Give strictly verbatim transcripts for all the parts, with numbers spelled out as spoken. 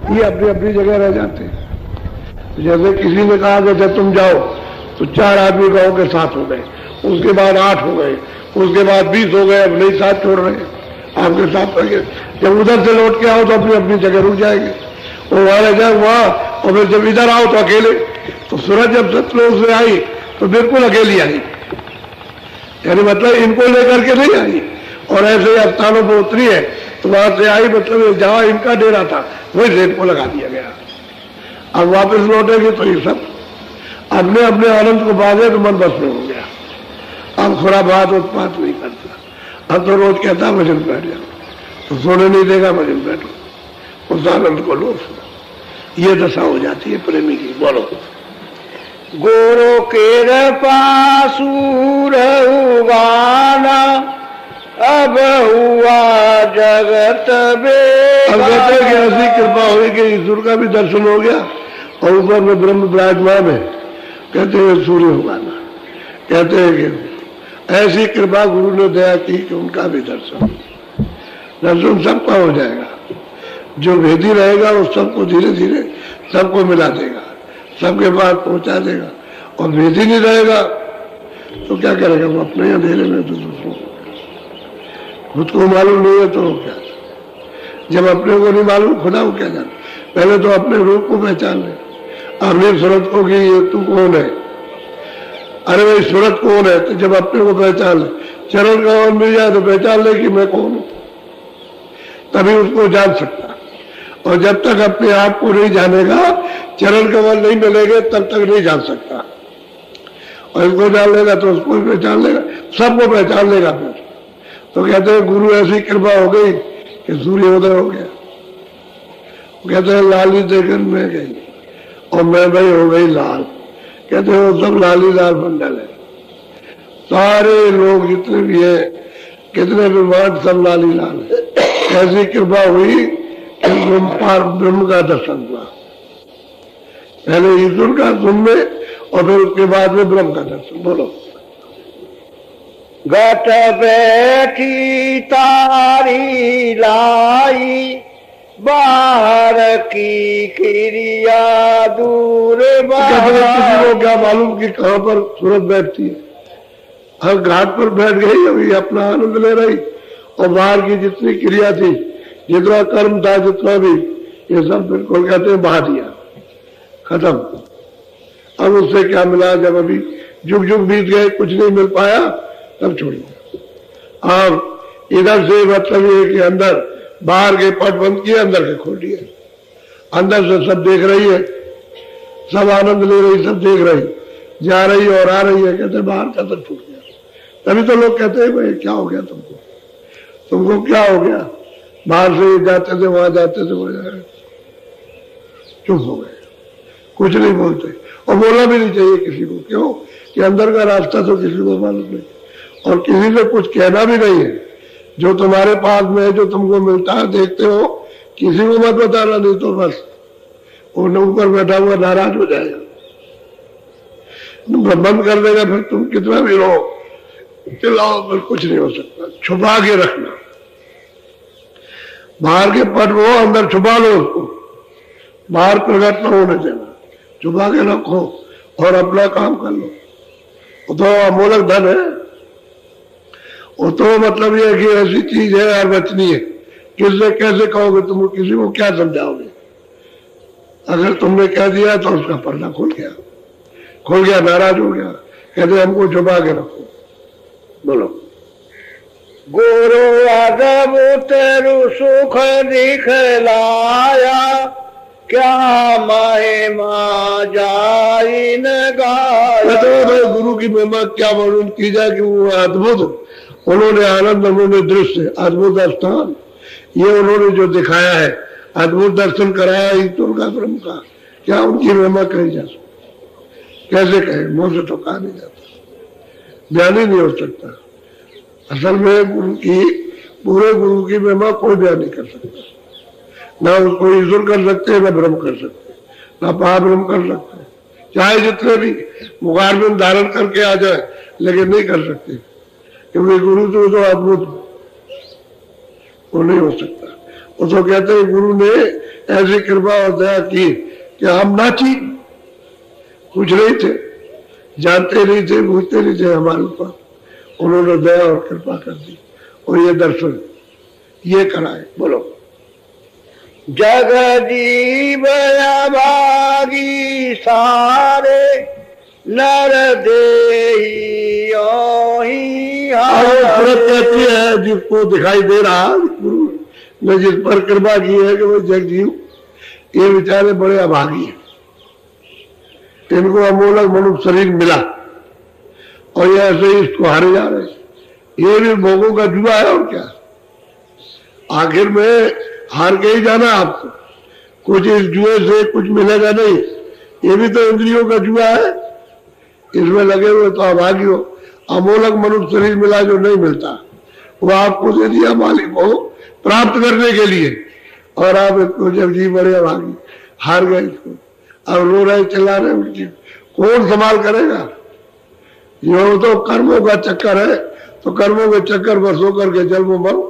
ये अपनी अपनी जगह रह जाते हैं। जैसे किसी ने कहा कि जब तुम जाओ तो चार आदमी गांव के साथ हो गए, उसके बाद आठ हो गए, उसके बाद बीस हो गए, अब नहीं साथ छोड़ रहे आपके साथ रहेंगे। जब उधर से लौट के आओ तो अपनी अपनी जगह रुक जाएंगे, वो वहां जाए वहां, और फिर जब इधर आओ तो अकेले। तो सूरज जब सतलुज से आई तो बिल्कुल अकेली आई, यानी मतलब इनको लेकर के नहीं आई, और ऐसे स्थानों पर उतरी है तो वहां से आई, मतलब जहां इनका डेरा था वही रेत को लगा दिया गया। अब वापस लौटेंगे तो ये सब अपने अपने आनंद को बांधे तो मन बस में हो गया। अब थोड़ा बात उत्पात नहीं करता, अब तो रोज कहता भजन बैठ जाओ, तो सोने नहीं देगा भजन बैठो, उस आनंद को लो। ये दशा हो जाती है प्रेमी की। बोलो। गुरु कृपा सूर गाना अब हुआ जगत बेगाना। अब कहते हैं कि ऐसी कृपा हुई कि ईश्वर का भी दर्शन हो गया और ऊपर में ब्रह्म विराजमान है। कहते हैं सूर्य उगाना, कहते हैं कि ऐसी कृपा गुरु ने दया की कि उनका भी दर्शन दर्शन सबका हो जाएगा। जो भेदी रहेगा वो सबको धीरे धीरे सबको मिला देगा, सबके पास पहुंचा देगा। और भेदी नहीं रहेगा तो क्या करेगा, वो अपने अंधेरे में तो दूसरों को, खुद को मालूम नहीं है तो क्या, जब अपने को नहीं मालूम खुदा को क्या जाने। पहले तो अपने रूप को पहचान ले, अपनी सूरत को कि ये तू कौन है। अरे भाई सूरत कौन है, तो जब अपने को पहचान ले, चरण कमल मिल जाए तो पहचान ले कि मैं कौन हूं, तभी उसको जान सकता। और जब तक अपने आप को नहीं जानेगा, चरण कमल नहीं मिलेंगे, तब तक नहीं जान सकता। और इसको जान लेगा तो उसको भी पहचान लेगा, सबको पहचान लेगा फिर। तो कहते हैं गुरु ऐसी कृपा हो गई कि सूर्योदय हो गया। कहते हैं लाली देखकर मैं गई और मैं भाई हो गई लाल। कहते हैं वो सब लाली लाल मंडल है, सारे लोग जितने भी है, कितने विमान सब लाली लाल है। ऐसी कृपा हुई कि ब्रह्म का दर्शन हुआ, पहले ईश्वर का सुन में और फिर उसके बाद में ब्रह्म का दर्शन। बोलो। घट बैठी तारी लाई बाहर की क्रिया दूर। किसी को क्या मालूम कि कहां पर सूरत बैठती है। हर घाट पर बैठ गई, अभी अपना आनंद ले रही, और बाहर की जितनी क्रिया थी, जितना कर्म था, जितना भी, ये सब बिल्कुल कहते हैं बहा दिया, खत्म। अब उससे क्या मिला, जब अभी जुग जुग बीत गए, कुछ नहीं मिल पाया, तब छोड़ दिया। अब इधर से मतलब ये कि अंदर बाहर के पट बंद किए, अंदर के खोल दिए, अंदर से सब देख रही है, सब आनंद ले रही, सब देख रही, जा रही और आ रही है। कहते बाहर का तो छूट गया। तभी तो लोग कहते हैं भाई क्या हो गया तुमको, तुमको क्या हो गया। बाहर से जाते थे वहां जाते थे वहां जाए, चुप हो गए, कुछ नहीं बोलते, और बोलना भी नहीं चाहिए किसी को। क्यों कि अंदर का रास्ता तो किसी को मालूम नहीं, और किसी से कुछ कहना भी नहीं है। जो तुम्हारे पास में है, जो तुमको मिलता है, देखते हो, किसी को मत बताना, नहीं तो बस वो ऊपर बैठा हुआ नाराज हो जाएगा, बंद कर देगा। फिर तुम कितना भी रो चिल्लाओ, फिर कुछ नहीं हो सकता। छुपा के रखना, बाहर के पट वो अंदर छुपा लो उसको, बाहर प्रकट न होने देना, छुपा के रखो और अपना काम कर लो। वो तो अमूलक धन है, वो तो मतलब ये कि ऐसी चीज है अवचनीय है, किससे कैसे कहोगे, तुम किसी को क्या समझाओगे। अगर तुमने कह दिया तो उसका पर्दा खुल गया, खुल गया, नाराज हो गया। कहते हमको छुपा के रखो। बोलो। गुरु अद्भुत सुख दिखलाया, क्या महिमा जाइन गाया। तो गुरु की महिमा क्या वर्णन की जाए कि वो अद्भुत, उन्होंने आनंद, उन्होंने दृश्य, अद्भुत स्थान, ये उन्होंने जो दिखाया है, अद्भुत दर्शन कराया ईश्वर का, ब्रह्म का, क्या उनकी महिमा कही जा सकती। कैसे कहे, मुंह से तो कहा नहीं जाता, बयान ही नहीं हो सकता। असल में गुरु की, पूरे गुरु की महिमा कोई बयान नहीं कर सकता। ना उसको ईश्वर कर सकते, ना ब्रह्म कर सकते, ना पार ब्रह्म कर सकते, चाहे जितने भी मुखार में धारण करके आ जाए, लेकिन नहीं कर सकते, क्योंकि गुरु तो, तो अद्भुत वो नहीं हो सकता। वो तो कहते हैं गुरु ने ऐसी कृपा और दया की कि हम नाची, कुछ नहीं थे, जानते नहीं थे, पूछते नहीं थे हमारे ऊपर, उन्होंने दया और कृपा कर दी और ये दर्शन ये कराए। बोलो जग जीवया भागी सारे नर देही कहती है जिसको दिखाई दे रहा गुरु ने जिस पर कृपा की है कि वो जग जीव, ये बेचारे बड़े अभागी हैं, इनको अमोलक मनुष्य शरीर मिला और ये ऐसे ही इसको हारे जा रहे हैं। ये भी भोगों का जुआ है और क्या, आखिर में हार के ही जाना आपको, कुछ इस जुए से कुछ मिलेगा नहीं, ये भी तो इंद्रियों का जुआ है, इसमें लगे हुए तो अभागी हो। अमोलक मनुष्य शरीर मिला जो नहीं मिलता, वो आपको दे दिया मालिक को प्राप्त करने के लिए, और आप इसको जब जी बड़े अभागी हार गए इसको, अब रो रहे चिल्ला रहे, उनकी कौन संभाल करेगा। ये तो कर्मों का चक्कर है, तो कर्मों के चक्कर बरसों करके जल में मरो,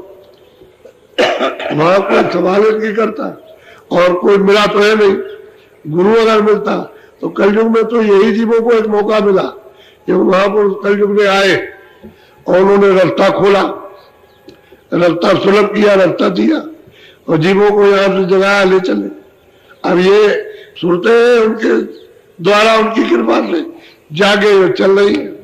वहां कोई संभाल नहीं करता और कोई मिला तो है नहीं। गुरु अगर मिलता तो कलयुग में तो यही जीवों को एक मौका मिला कि महापुरुष कलयुग में आए और उन्होंने रास्ता खोला, रास्ता सुलभ किया, रास्ता दिया और जीवों को यहाँ से जगाया, ले चले। अब ये सुनते हैं उनके द्वारा, उनकी कृपा से जागे हुए चल रही है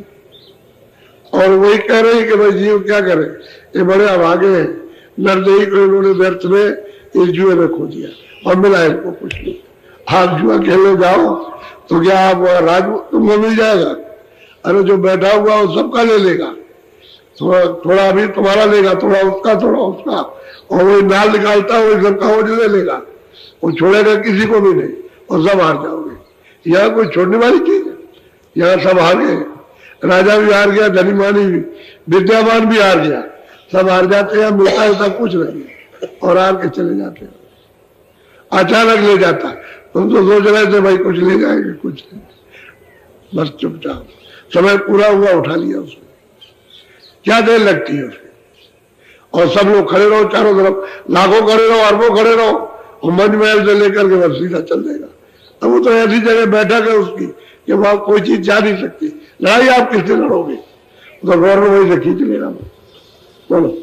और वही कह रहे हैं कि भाई जीव क्या करे, ये बड़े अभागे हैं, नरदेही को इन्होंने व्यर्थ में इस जुए में खो दिया और मिला इनको कुछ नहीं। आप जुआ खेलने जाओ तो क्या आप राज तुमको मिल जाएगा, अरे जो बैठा हुआ वो सबका ले लेगा, थोड़ा थोड़ा अभी तुम्हारा लेगा, थोड़ा उसका, थोड़ा उसका, और वही नाल निकालता है वही सबका वो ले लेगा, वो छोड़ेगा किसी को भी नहीं और सब हार जाओगे। यहाँ कोई छोड़ने वाली चीज है, यहाँ सब हार गए, राजा भी हार गया, धनीमानी भी, विद्यावान भी हार गया, सब हार जाते हैं, मिलता है सब कुछ नहीं और हार के चले जाते हैं। अचानक ले जाता, तुम तो सोच रहे थे भाई कुछ ले जाएंगे, कुछ नहीं, बस चुपचाप समय पूरा हुआ उठा लिया उसने, क्या देर लगती है उसमें, और सब लोग खड़े रहो चारों तरफ, लाखों खड़े रहो, अरबों खड़े रहो, और मंच महल से लेकर के बस सीधा चल देगा। अब वो तो ऐसी जगह बैठा है उसकी कि वहां कोई चीज जा नहीं सकती, लड़ाई आप किससे लड़ोगे, तो गौरव वही से खींच लेना। बोलो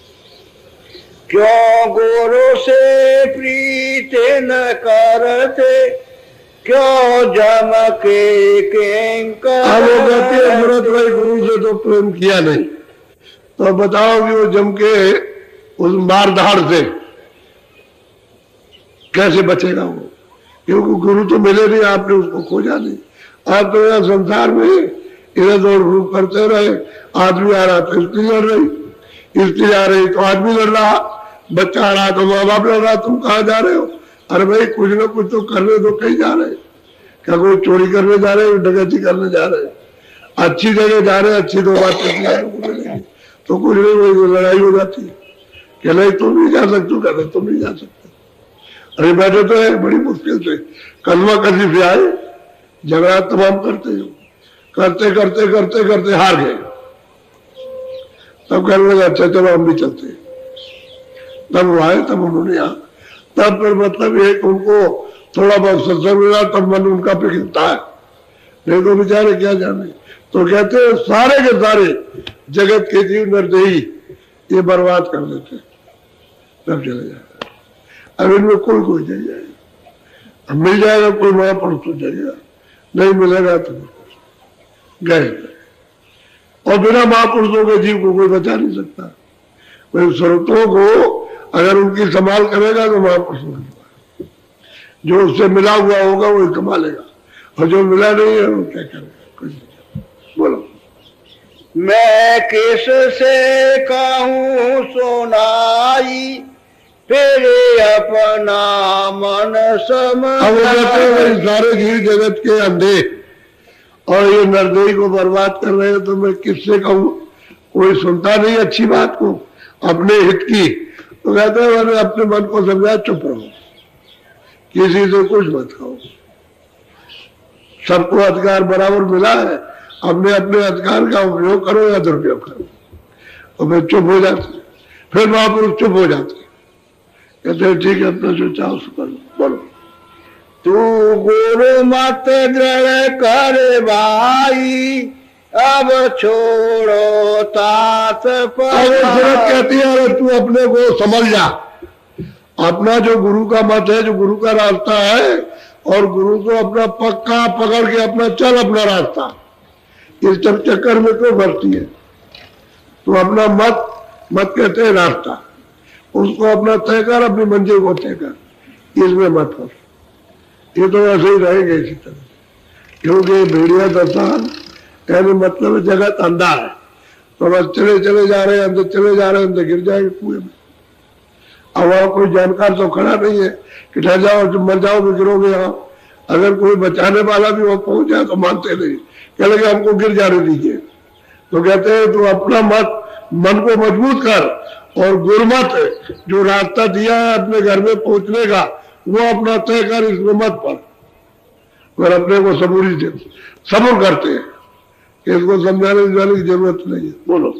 क्यों गुरु से प्रीत न करते, क्यों जम के किंकर। वो कहते हैं भरत भाई गुरु से तो प्रेम किया नहीं, तो बताओ कि वो जम के उस मारधाड़ से कैसे बचेगा वो, क्योंकि गुरु तो मिले नहीं, आपने उसको खोजा नहीं। आप तो यहाँ संसार में इधर दौड़ रूप करते रहे, आदमी आ रहा तो स्त्री लड़ रही, स्त्री आ रही तो आदमी लड़ रहा, बच्चा आ रहा तो माँ बाप लड़ रहा, तुम कहाँ जा रहे हो, अरे भाई कुछ ना कुछ तो करने तो कहीं जा रहे, क्या कोई चोरी करने जा रहे, डकैती करने जा रहे, अच्छी जगह जा रहे, अच्छी दो बातें तो कुछ नहीं, वही लड़ाई हो जाती है कि नहीं तुम नहीं जा सकते, कहते तुम नहीं जा सकते। अरे बैठे तो है बड़ी मुश्किल से, कलमा कसी से आए, झगड़ा तमाम करते हो, करते करते करते करते हार गए, तब कहने लगा अच्छा चलो हम भी चलते हैं, तब वो आए, तब उन्होंने यहाँ, तब फिर मतलब ये कि उनको थोड़ा बहुत सत्संग मिला, तब मन उनका पिघलता है, नहीं तो बेचारे क्या जाने। तो कहते हैं सारे के सारे जगत के जीव नरदेही ये बर्बाद कर देते, तब चले जाएगा। अब इनमें कोई कोई नहीं जाएगा, अब मिल जाएगा कोई महापुरुष तो जाएगा, नहीं मिलेगा तो गए। और बिना महापुरुषों के जीव को कोई बचा नहीं सकता। वही स्वरूपों को अगर उनकी संभाल करेगा तो महापुरुषों की, जो उससे मिला हुआ होगा वो संभालेगा, और जो मिला नहीं है वो क्या करेगा, कुछ नहीं। बोलो मैं किस से कहूँ सुनाई, फिर अपना मन समझ। सारे जीव जगत के अंधे और ये नरदेही को बर्बाद कर रहे हैं, तो मैं किससे कहूँ, कोई सुनता नहीं अच्छी बात को, अपने हित की, तो कहते हैं मैंने अपने मन को समझा, चुप रहो, किसी से कुछ मत कहो, सबको अधिकार बराबर मिला है, अपने अपने अधिकार का उपयोग करो या दुरुपयोग करो। और फिर चुप हो जाते, फिर महापुरुष चुप हो जाते, कहते हैं ठीक है, अपना जो चाहो सो कर लो। बोलो। तू गुरु मत दृढ़ कर भाई, अब छोड़ो तात सूरत कहती है अरे तू अपने को समझ जा, अपना जो गुरु का मत है, जो गुरु का रास्ता है, और गुरु को अपना पक्का पकड़ के अपना चल अपना रास्ता। इस सब चक्कर में क्यों फंसती है? तो अपना मत, मत कहते हैं रास्ता, उसको अपना तय कर, अपनी मंजिल को तय कर, इसमें मत फंस। ये तो ऐसे ही रहेंगे इसी तरह, क्योंकि भेड़िया दर्शन यानी मतलब जगत अंधा है, तो बस चले चले जा रहे हैं, अंदर चले जा रहे हैं, अंदर गिर जाएंगे कुएं में। अब वहां कोई जानकार तो खड़ा नहीं है कि ठहर जाओ, तुम मर जाओ तो गिरोगे यहाँ। अगर कोई बचाने वाला भी वहां पहुंच जाए तो मानते नहीं, कह लगे हमको गिर जाने दीजिए। तो कहते हैं तू अपना मत, मन को मजबूत कर, और गुरमत जो रास्ता दिया है अपने घर में पहुंचने का, वो अपना तय कर, इसमें मत पड़। और अपने को सबूरी दे, सबूर करते हैं कि इसको समझाने जाने की जरूरत नहीं है। बोलो।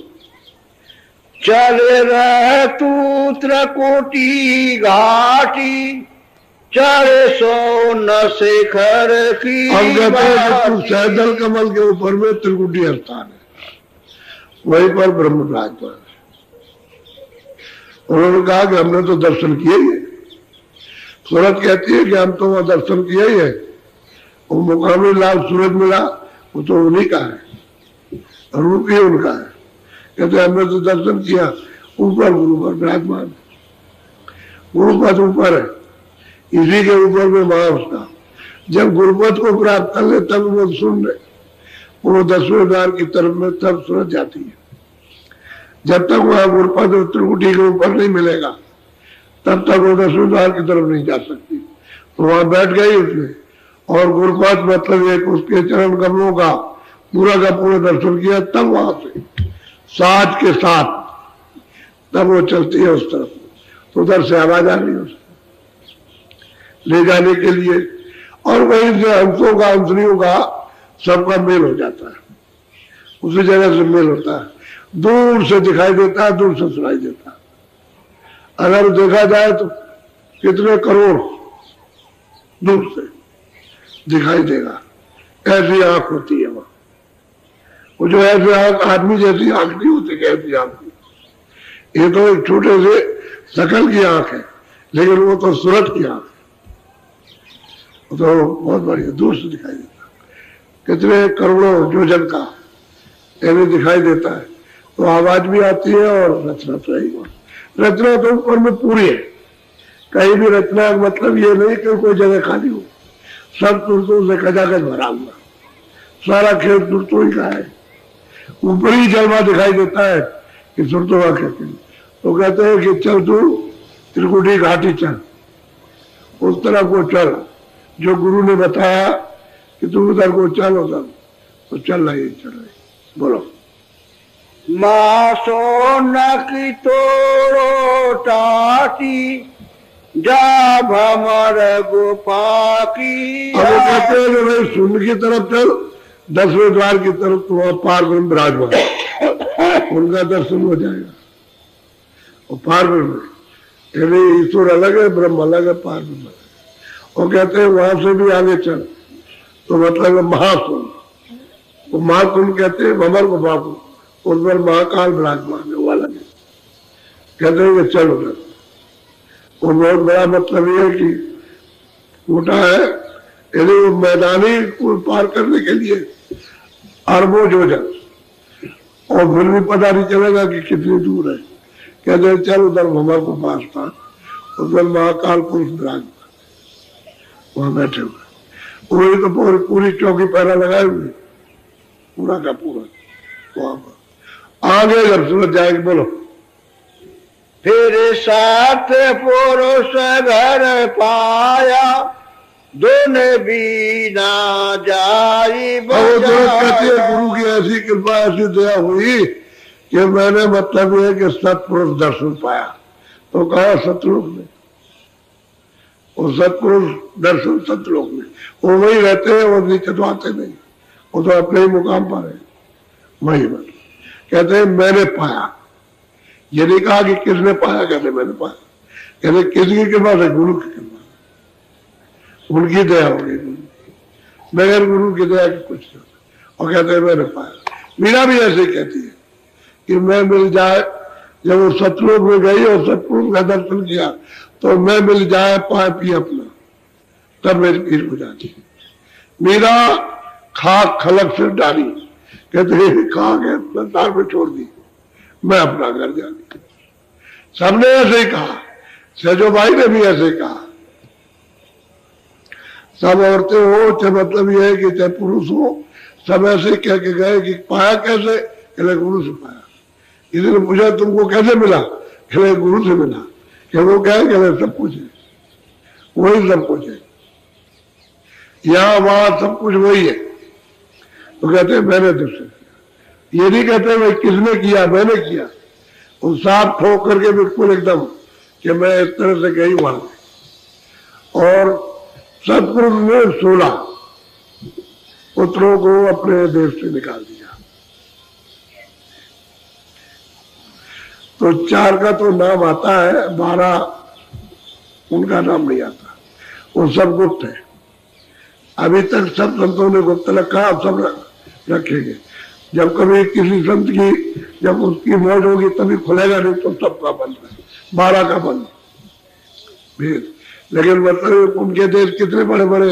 चल रह तू त्रिकुटी घाटी, चढ़े सो न शिखर की। हम कहते हैं तू सैदल कमल के ऊपर में त्रिकुटी स्थान है, वहीं पर ब्रह्म विराजमान है। उन्होंने कहा कि हमने तो दर्शन किए ही है। सूरत कहती है कि हम तो वहां दर्शन किए ही है, वो मुकामी लाभ सूरज मिला वो तो उन्हीं का है, रूप ही उनका है। कहते हमने तो दर्शन किया, ऊपर गुरु पर विराजमान है, गुरुपद ऊपर है, इसी के ऊपर में वहां उसका। जब गुरुपद को प्राप्त कर ले तब वो सुन ले, वो दसवें द्वार की तरफ में तब सूरत जाती है। जब तक वहां गुरुपद त्रिकुटी के ऊपर नहीं मिलेगा तब तक वो दसवें द्वार की तरफ नहीं जा सकती। तो वहां बैठ गई उसने, और गुरुपद मतलब एक उसके चरण कमलों का पूरा का पूरा दर्शन किया, तब वहां से साथ के साथ तब वो चलती है उस तरफ। तो उधर से आवाज आ रही है उसको ले जाने के लिए, और वहीं से हंसों का हंसनियों का सबका मेल हो जाता है, उसी जगह से मेल होता है। दूर से दिखाई देता है, दूर से सुनाई देता है। अगर देखा जाए तो कितने करोड़ दूर से दिखाई देगा, ऐसी आंख होती है वहां। वो जो ऐसे आंख आदमी जैसी आंख नहीं होती, कैसी आंख, ये तो एक छोटे से शकल की आंख है, लेकिन वो तो सूरत की आंख है, तो बहुत बढ़िया दूर से दिखाई देता है। कितने करोड़ों जो जन का ऐसे दिखाई देता है। तो आवाज भी आती है और रचना तो है ही। रचना तो ऊपर में पूरी है, कहीं भी रचना मतलब ये नहीं कि कोई जगह खाली हो, सब तुरतों से खचाखच भरा हुआ, सारा खेल तुरतों ही का है। ऊपरी जलवा दिखाई देता है कि तुरतों का कहते हैं। तो कहते हैं कि चल तू त्रिकुटी घाटी चल, उस तरफ को चल जो गुरु ने बताया कि तू उधर को चल, उधर तो चल रही चल रही। बोलो। माँ सोनकी तोड़ो टाटी, जा भमर गुफा की। अब कहते हैं कि भाई शून्य की तरफ चल, दसवें द्वार की तरफ तो वहां पार ब्रह्म विराजमान, उनका दर्शन हो जाएगा। और पार ब्रह्म यानी ईश्वर अलग है, ब्रह्म अलग है, पार ब्रह्म अलग है। और कहते हैं वहां से भी आगे चल, तो मतलब महासुन, वो महासुन कहते हैं भमर गुफा को, उस पर महाकाल विराजमान है, वो अलग है। कहते हैं कि चल उधर, वो बहुत बड़ा मतलब ये है कि छोटा है, यदि वो मैदानी को पार करने के लिए अरबों योजन, और फिर भी पता नहीं चलेगा कि कितनी दूर है। कहते हैं चल उधर भमर को पास था, उधर महाकाल पुरुष विराजमान वहां बैठे हुए, वही तो पूरी पूरी चौकी पहरा लगाए हुए, पूरा का पूरा वहां पर। आगे जब सूरज जाएगी। बोलो। फिर सात पुरुष घर पाया, दोनों बीना जाई कहती है गुरु की ऐसी कृपा ऐसी दया हुई कि मैंने मतलब ये कि सतपुरुष दर्शन पाया। तो कहा सतलोक में, और सतपुरुष दर्शन सतलोक में, वो वही रहते हैं, वो नीचे तो आते नहीं, वो तो अपने ही मुकाम पर है वही बस। कहते हैं मैंने पाया, ये नहीं कहा कि किसने पाया, कहते मैंने पाया। कहते किसकी कृपा से? गुरु की कृपा, उनकी दया होगी। बगैर गुरु की दया की कुछ नहीं। और कहते हैं मैंने पाया। मीरा भी ऐसे कहती है कि मैं मिल जाए, जब वो सतलोक में गई और सतलोक का दर्शन किया तो मैं मिल जाए पाए पी अपना, तब मेरी पीर हो जाती। मीरा खाक खलक से डाली, कहते खाक है संसार में छोड़ दी, मैं अपना घर जाती। सबने ऐसे ही कहा, सजो भाई ने भी ऐसे कहा। सब औरतें हो चाहे मतलब यह है कि चाहे पुरुष हो, सब ऐसे कह के गए कि पाया कैसे? कहले गुरु से पाया। किसी ने पूछा तुमको कैसे मिला? कहले गुरु से मिला। क्या वो क्या है? कहले सब कुछ है, वही सब कुछ है, यहां वहां सब कुछ वही है। तो कहते हैं मैंने दर्शन किया। ये नहीं कहते भाई किसने किया, मैंने किया। वो साफ ठोक करके बिल्कुल एकदम कि मैं इस तरह से गई वहां। और सतगुरु ने सोलह पुत्रों को अपने देश से निकाल दिया। तो चार का तो नाम आता है, बारह उनका नाम नहीं आता, वो सब गुप्त है। अभी तक सब संतों ने गुप्त रखा, अब सब रखेंगे। जब कभी किसी संत की जब उसकी मौज होगी तभी खुलेगा, नहीं तो सबका बंद है, बारह का बंद भेद। लेकिन मतलब उनके देश कितने बड़े बड़े,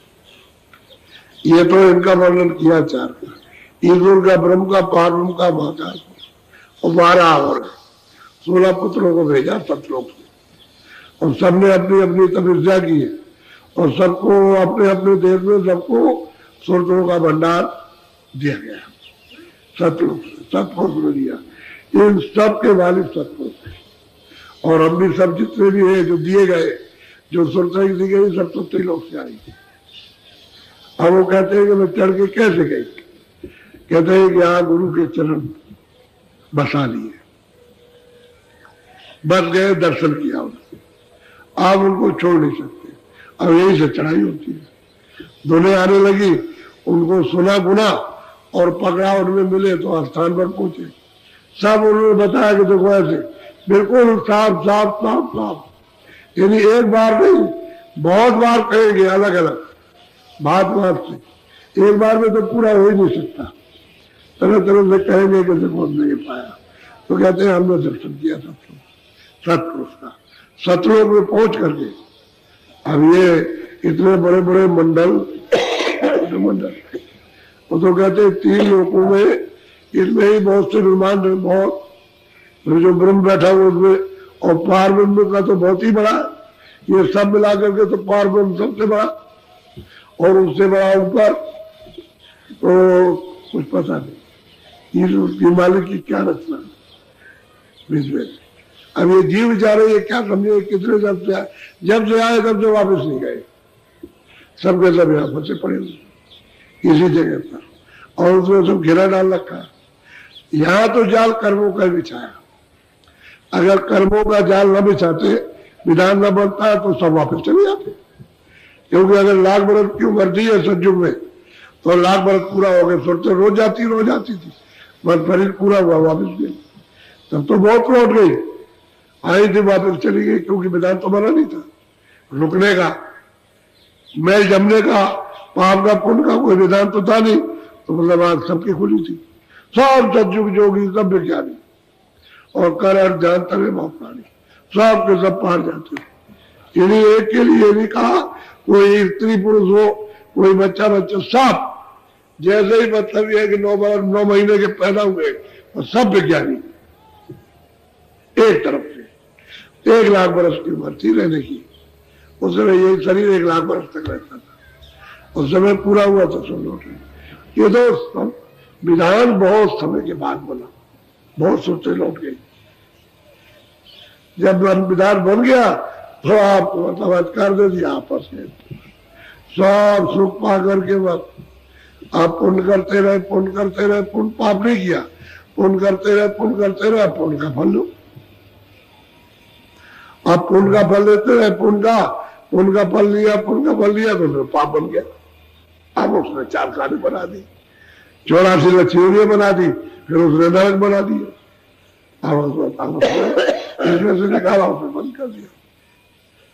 ये तो इनका वर्णन किया चार का, ईश्वर का, ब्रह्म का, पारब्रह्म का, महाकाल और बारह और सोलह पुत्रों को भेजा सतलोक से। और सबने अपनी अपनी तपस्या की है और सबको अपने अपने देश में सबको सुरतों का भंडार दिया गया सतलोक से, सतपुरुष ने दिया। इन सब के वालिद सतपुरुष है। और हम भी सब जितने भी है जो दिए गए, जो सुरताई दी गई, सब तो त्रिलोक से आई। अब वो कहते हैं कि मैं चढ़ के कैसे गई? कहते हैं कि यहाँ गुरु के चरण बसा लिए, बस गए, दर्शन किया उनको, आप उनको छोड़ नहीं सकते। अब यही से चढ़ाई होती है। दोनों आने लगी, उनको सुना गुना और पकड़ा, उनमें मिले तो स्थान पर पहुंचे। सब उन्होंने बताया कि देखो ऐसे बिल्कुल साफ साफ साफ साफ, यानी एक बार नहीं बहुत बार कहेंगे, अलग अलग बात बात से, एक बार में तो पूरा हो ही नहीं सकता। तरह तरह से कहेंगे कि देखो हमने ये पाया। तो कहते हैं हमने दर्शन किया सतलोक, सतपुरुष का, सतलोक में पहुंच करके। अब ये इतने बड़े बड़े मंडल मंडल वो तो कहते हैं तीन लोगों में, इसमें ही बहुत से विमान है, बहुत जो ब्रह्म बैठा हुआ उसमें, और पार ब्रह्म का तो बहुत ही बड़ा, ये सब मिला करके तो पार ब्रह्म सबसे बड़ा, और उससे बड़ा ऊपर तो कुछ पता नहीं ये उसकी मालिक की क्या रचना बिजनेस। अब ये जीव विचारे ये क्या समझे, कितने जब से आए, जब से आए तब से वापस नहीं गए, सबके सब यहाँ फंसे पड़े इसी जगह पर, और उसमें सब घेरा डाल रखा। यहाँ तो जाल कर्मों का बिछाया, अगर कर्मों का जाल न बिछाते, विधान न बनता तो सब वापस चले जाते। क्योंकि अगर लाख बरस की उम्र दी है सज्जुग में, तो लाख बरस पूरा हो गए, सोचते रोज जाती रोज जाती थी, बस शरीर पूरा हुआ वापस गई, तब तो बहुत लौट गई, आई थी वापस चली गई, क्योंकि विधान तो बना नहीं था रुकने का, मैल जमने का, पाप का पुण्य का कोई विधान तो था नहीं। तो मतलब आज सबकी खुली थी, सब सज्जुग जोगी सब विज्ञानी और कर अर्थ जानते हुए प्राणी सब के सब पार जाते। यदि एक के लिए नहीं कहा, कोई स्त्री पुरुष हो, कोई बच्चा बच्चा, सब जैसे ही मतलब यह है कि नौ बार नौ महीने के पैदा हुए और सब विज्ञानी एक तरफ से। एक लाख बरस की उम्र थी रहने की, उस समय यही शरीर एक लाख बरस तक रहता था, उस समय पूरा हुआ तो सब लौटे। ये तो विधान बहुत समय के बाद बना, बहुत सोचे लौट गई। जब विधान बन गया तो आप मतलब अधिकार दे दिया आपस में, सब सुख पा करके बस आप पुण्य करते रहे, पुण्य करते रहे, पुण्य पाप नहीं किया, पुण्य करते रहे, पुण्य करते रहे, पुण्य का फल लो। आप पुण्य का फल लेते रहे, पुण्य का पुण्य का फल लिया, पुण्य का फल लिया तो फिर पाप बन गया। अब उसने चार खाने बना दी, चौरासी लक्ष्मियां बना दी, फिर उसने नरक बना दिया। अब उसने इसमें से निकाला, उसने बंद कर दिया।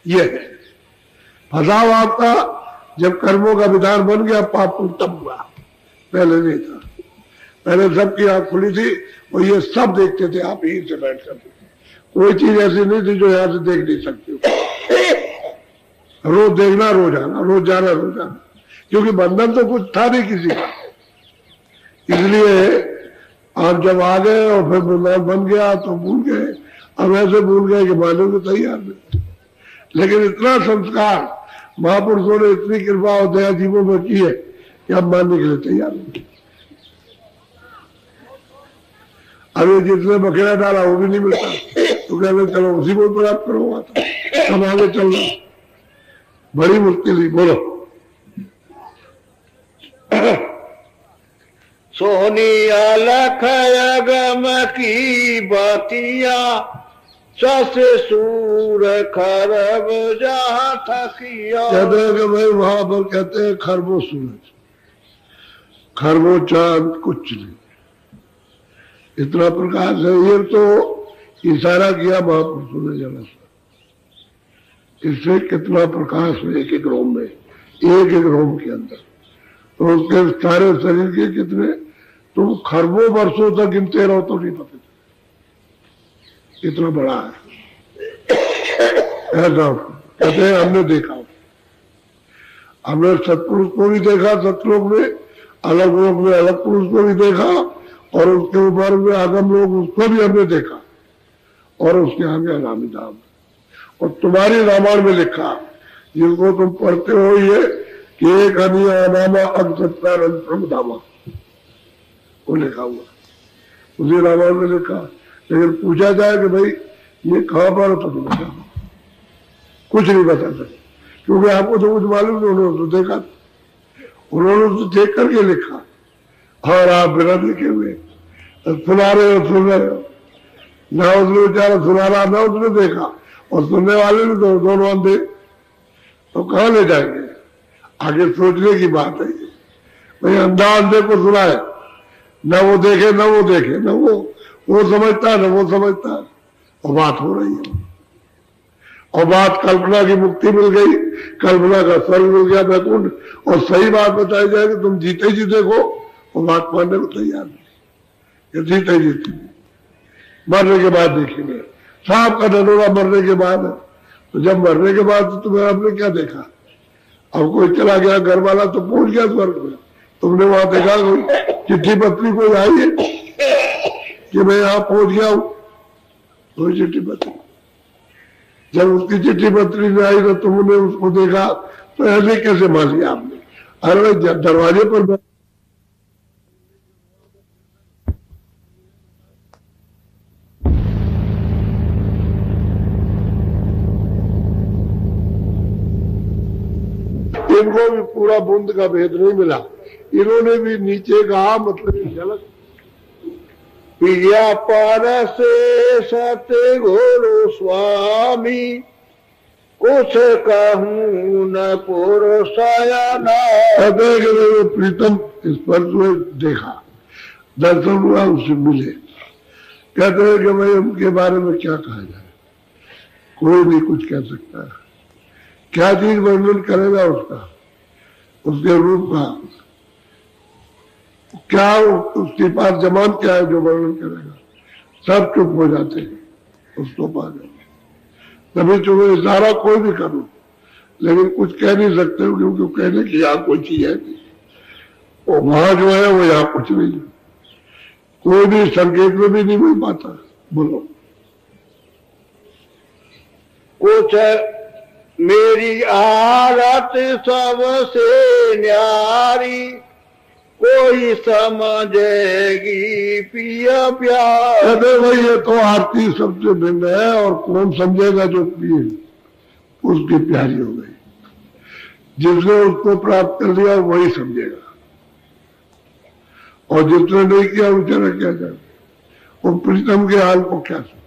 ये है फसाव आपका। जब कर्मों का विधान बन गया पाप तब हुआ, पहले नहीं था। पहले सबकी आंख खुली थी और ये सब देखते थे आप यहीं से बैठ कर। कोई चीज ऐसी नहीं थी जो यहां से देख नहीं सकते हो। रोज देखना, रोज आना, रोज जाना, रोज आना, क्योंकि बंधन तो कुछ था नहीं किसी का। इसलिए आप जब आ गए और फिर वृंदावन बन गया तो भूल गए। अब ऐसे भूल गए कि मानने को तैयार नहीं। लेकिन इतना संस्कार महापुरुषों ने, इतनी कृपा और दया जीवों में की है कि अब मानने के लिए तैयार नहीं। अभी जिसने बखेड़ा डाला वो भी नहीं मिलता तो कहते चलो उसी को प्राप्त करो, आता अब आगे चलना बड़ी मुश्किल ही। बोलो। सोनिया लख अगम की बातिया ससे सूर खरब जहाँ थकिया। कहते हैं कि भाई वहां पर कहते हैं खरबो सूरज, खरबो चांद, कुछ नहीं, इतना प्रकाश है। ये तो इशारा किया महापुरुषों ने जरा सा, इससे कितना प्रकाश है एक एक रोम में, एक एक रोम के अंदर। तो उसके सारे शरीर के कितने तुम खरबों वर्षों तक गिनते रहो तो नहीं पता, इतना बड़ा है। ऐसा कहते हैं हमने देखा, हमने सत्पुरुष को भी देखा सतलोक में, अलग लोक में अलग पुरुष को भी देखा, और उसके ऊपर में आगम लोग उसको भी हमने देखा, और उसके आगे अनामी धाम। और तुम्हारी रामायण में लिखा, जिनको तुम पढ़ते हो, ये कि एक अनिया अनामा अग्रतार प्रमदामा, वो लिखा हुआ उसी रामायण में लिखा। लेकिन पूछा जाए कि भाई ये कहाँ पर, तो तुम्हें क्या कुछ नहीं बता सकते, क्योंकि आपको तो कुछ मालूम नहीं, उन्होंने तो देखा, उन्होंने तो देख करके लिखा। और आप बिना लिखे हुए सुना रहे हो, सुन रहे हो, ना उसने बेचारा सुना रहा, ना उसने देखा, और सुनने वाले ने तो दोनों अंधे, तो कहाँ ले जाएंगे? आगे सोचने की बात है ये। भाई अंधा अंधे को सुनाए, न वो देखे न वो देखे, न वो वो समझता है न वो समझता है, और बात हो रही है। और बात कल्पना की मुक्ति मिल गई, कल्पना का स्वर्ग मिल गया बैकुंठ, और सही बात बताई जाए कि तुम जीते जी देखो, वो बात मानने को तैयार नहीं। जीते जीते मरने के बाद देखेंगे, सांप का ढंढोरा मरने के बाद है, तो जब मरने के बाद तो तुम्हें आपने क्या देखा? अब कोई चला गया घर वाला तो पहुंच गया स्वर्ग में, तुमने वहां देखा कोई चिट्ठी पत्री कोई आई है कि मैं यहां पहुंच गया हूं? कोई चिट्ठी पत्री। जब उसकी चिट्ठी पत्री में आई तो तुमने उसको देखा, तो ऐसे कैसे मान लिया आपने? अरे दरवाजे पर इनको भी पूरा बूंद का भेद नहीं मिला, इन्होंने भी नीचे कहा, मतलब झलक पिया पर से सत्य घोरो स्वामी, कुछ कहूं न पुरुषायना। कहते हैं कि वो प्रीतम स्पर्श में देखा, दर्शन हुआ, उससे मिले। कहते हैं कि भाई उनके बारे में क्या कहा जाए, कोई भी कुछ कह सकता है। क्या चीज वर्णन करेगा उसका, उसके रूप का क्या, उसके पास जमान क्या है जो वर्णन करेगा? सब चुप हो जाते हैं, उसको पा जाते। तभी तुम्हें इशारा कोई भी करो, लेकिन कुछ कह नहीं सकते हो, क्योंकि कहने की यहाँ कोई चीज है नहीं, और वहां जो है वो यहाँ कुछ नहीं है, कोई भी संकेत में भी नहीं मिल पाता। बोलो। कुछ मेरी आरत सबसे न्यारी, कोई समझेगी पिया प्यार। अरे भाई ये तो आरती सबसे भिन्न है, और कौन समझेगा जो पिए, उसकी प्यारी हो गई। जिसने उसको प्राप्त कर लिया वही समझेगा, और जिसने नहीं किया बेचारा क्या जाए, वो प्रीतम के हाल को क्या समझे।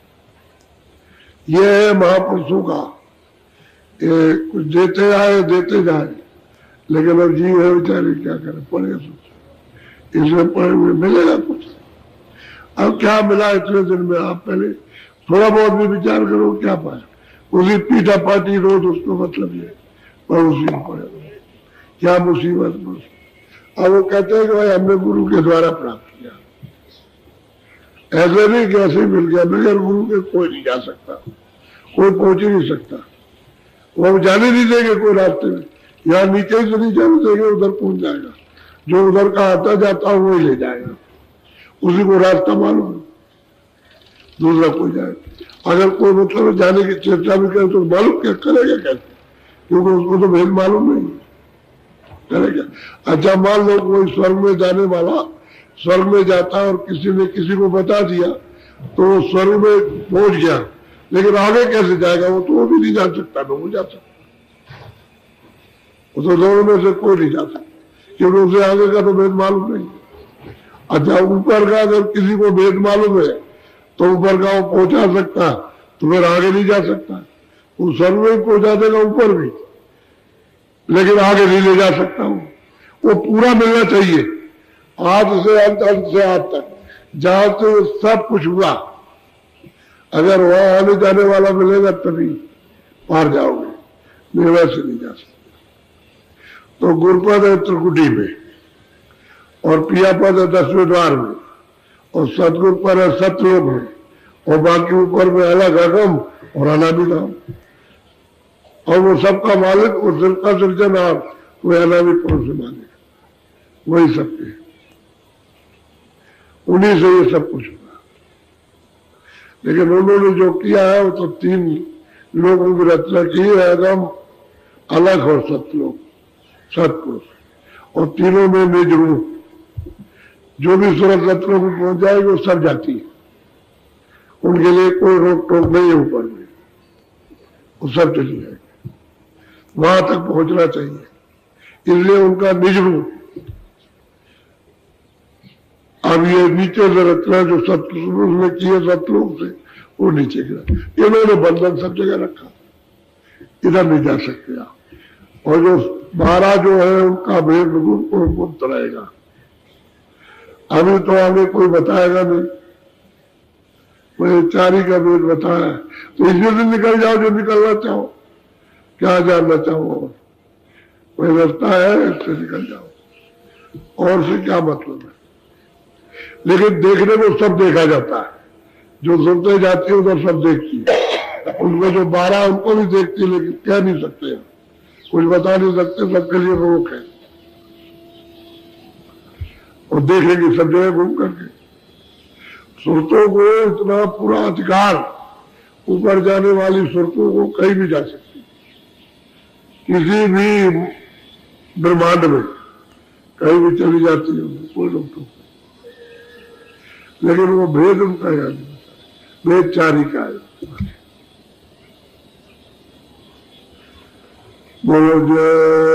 ये है महापुरुषों का, ये कुछ देते आए देते जाए, लेकिन अब जीव है बेचारे क्या करें, पढ़ेगा सोच, इसमें पढ़े हुए मिलेगा कुछ। अब क्या मिला इतने दिन में? आप पहले थोड़ा बहुत भी विचार करो, क्या पाया? उसी पीटा पाटी रोज उसको मतलब ये पर उसी पड़े क्या मुसीबत बस। अब वो कहते हैं कि भाई हमने गुरु के द्वारा प्राप्त किया, ऐसे नहीं कि ऐसे ही मिल गया, बगैर गुरु के कोई नहीं जा सकता, कोई पहुंच ही नहीं सकता, वो जाने नहीं देंगे कोई रास्ते में, यहाँ नीचे से नहीं जाने देंगे, उधर पहुंच जाएगा, जो उधर का आता जाता हो वही ले जाएगा, उसी को रास्ता मालूम है, दूसरा कोई जाए। अगर कोई मतलब जाने की चेष्टा भी करे तो मालूम क्या करेगा कैसे, क्योंकि उसको तो भेद मालूम नहीं करेगा। अच्छा मान लो कोई स्वर्ग में जाने वाला स्वर्ग में जाता और किसी ने किसी को बता दिया तो वो स्वर्ग में पहुंच गया, लेकिन आगे कैसे जाएगा वो तो वो भी नहीं जा सकता, ना वो जा सकता, वो तो दोनों में से कोई नहीं जा सकता, क्योंकि उसे आगे का तो भेद मालूम नहीं। अच्छा ऊपर का अगर किसी को भेद मालूम है तो ऊपर का वो पहुंचा सकता, तो फिर आगे नहीं जा सकता, वो स्वर्ग में पहुंचा देगा ऊपर भी, लेकिन आगे नहीं ले जा सकता हूं। वो पूरा मिलना चाहिए, आद से अंत, अंत से आद तक, जहां से सब कुछ हुआ, अगर वहां आने जाने वाला मिलेगा तभी पार जाओगे, नहीं वैसे नहीं जा सकते। तो गुरुपद है त्रिकुटी में और पियापद है दसवें द्वार में और सतगुरु पर है सतलोक में और बाकी ऊपर में अलग अगम और अनादि धाम, और वो सबका मालिक और सबका सृजनहार वो अनादि पुरुष मालिक, वही सबके, उन्हीं से ये सब कुछ हुआ। लेकिन उन्होंने जो किया है वो तो तीन लोगों की रचना की है, अगम अलग और सतलोक सतपुरुष, और तीनों में निज रूप, जो भी सूरत रत्नों को पहुंच जाएगी वो सब जाती है, उनके लिए कोई रोक टोक नहीं है ऊपर में, वो सब चली जाएगी, वहां तक पहुंचना चाहिए, इसलिए उनका निज रूप। अब ये नीचे से रचना जो सतपुरुष ने किए सतलोक से वो नीचे गिरा, इन्होंने बंधन सब जगह रखा, इधर नहीं जा सकते आप, और जो बारह जो है उनका भेद मुक्त रहेगा, अभी तो आगे कोई बताएगा नहीं, मुझे चारी का भेद बताया, तो इसमें से निकल जाओ जो निकलना चाहो, क्या जानना चाहो, कोई रास्ता है इससे निकल जाओ, और से क्या मतलब है। लेकिन देखने में सब देखा जाता है, जो सुनते जाती है उधर सब देखती है, उनको जो बारह उनको भी देखती है, लेकिन कह नहीं सकते, कुछ बता नहीं सकते, सबके लिए रोक है, और देखेंगे सब जगह घूम करके। सुरतों को इतना पूरा अधिकार, ऊपर जाने वाली सुरतों को कहीं भी जा सकती, किसी भी ब्रह्मांड में कहीं भी चली जाती है, कोई लोग तो, लेकिन वो भेद उनका याद नहीं, भेद चारी का है। बोलो जय